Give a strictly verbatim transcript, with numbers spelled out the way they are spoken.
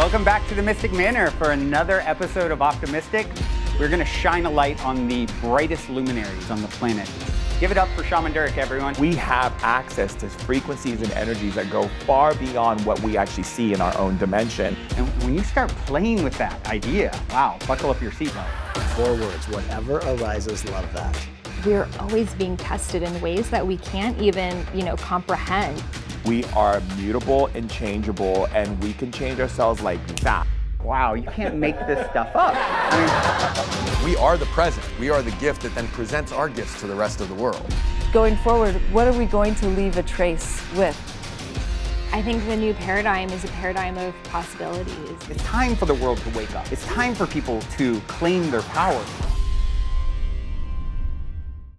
Welcome back to the Mystic Manor for another episode of Optimistic. We're going to shine a light on the brightest luminaries on the planet. Give it up for Shaman Durek, everyone. We have access to frequencies and energies that go far beyond what we actually see in our own dimension. And when you start playing with that idea, wow, buckle up your seatbelt. Four words, whatever arises, love that. We're always being tested in ways that we can't even, you know, comprehend. We are mutable and changeable, and we can change ourselves like that. Wow, you can't make this stuff up. I mean, we are the present. We are the gift that then presents our gifts to the rest of the world. Going forward, what are we going to leave a trace with? I think the new paradigm is a paradigm of possibilities. It's time for the world to wake up. It's time for people to claim their power.